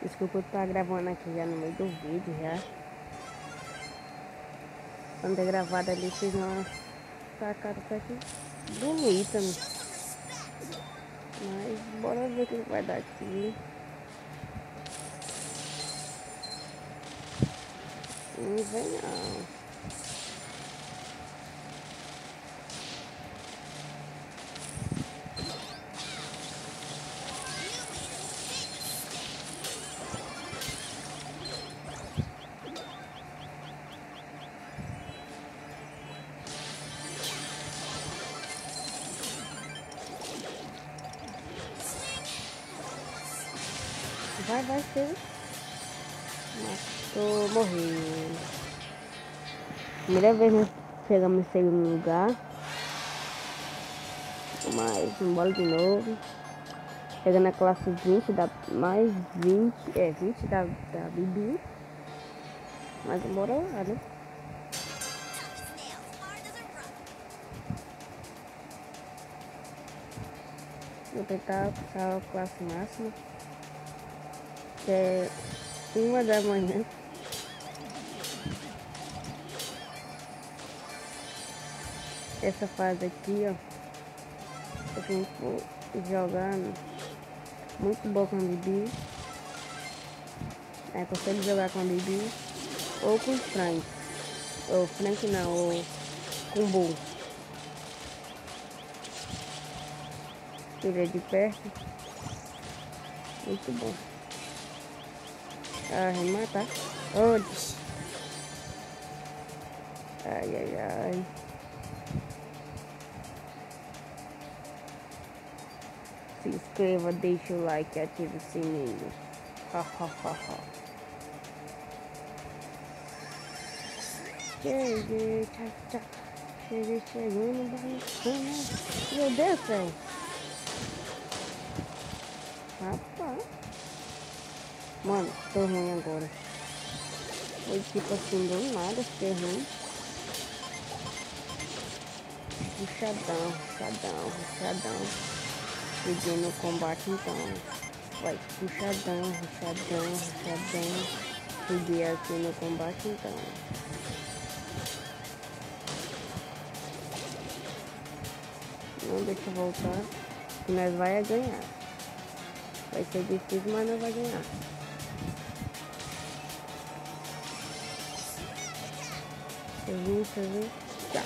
Desculpa eu estar gravando aqui já no meio do vídeo já. Quando é gravado ali, fiz uma sacada até que bonita, né? Mas bora ver o que vai dar aqui. Não vem não. Vai ser. Mas tô morrendo. Primeira vez nós chegamos em segundo lugar. Mas bora de novo. Chegando na classe 20, dá mais 20. 20 da Bibi. Mas bora lá, né? Vou tentar alcançar a classe máxima. Que é 1 da manhã. Essa fase aqui, ó, eu fico jogando muito bom com a Bibi. Consigo jogar com a Bibi ou com o Frank. Ou Frank não, ou com o Bull. Ele é de perto. Muito bom. Ah, vai matar. Onde? Ai, ai, ai. Se inscreva, deixa o like e ative o sininho. Ha, ha, ha, ha. Cheguei, tchau, tchau. Cheguei chegando, barricando. Meu Deus do céu. Rapaz. Mano, tô ruim agora. Foi tipo assim, do nada, fiquei ruim. Ruxadão, ruxadão, ruxadão. Pedindo o combate então. Vai, ruxadão, ruxadão, ruxadão. Pedir aqui no combate então. Não deixa eu voltar. Que nós vai ganhar. Vai ser difícil, mas nós vai ganhar. Você viu? Tchau.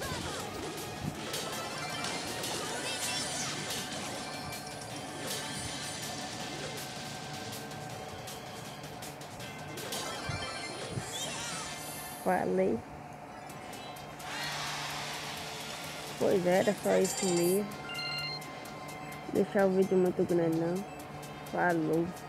Falei. Pois é, era só isso mesmo. Deixar o vídeo muito grande não. Falou.